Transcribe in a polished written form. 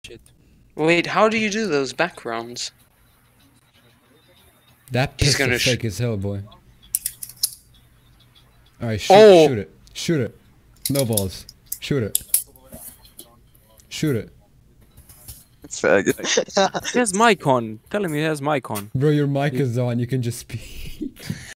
Shit. Wait, how do you do those backgrounds? That He's pistol's gonna fake as hell, boy. Alright, Oh! shoot it. Shoot it. No balls. Shoot it. Shoot it. He has mic on. Tell him he has mic on. Bro, your mic is on, you can just speak.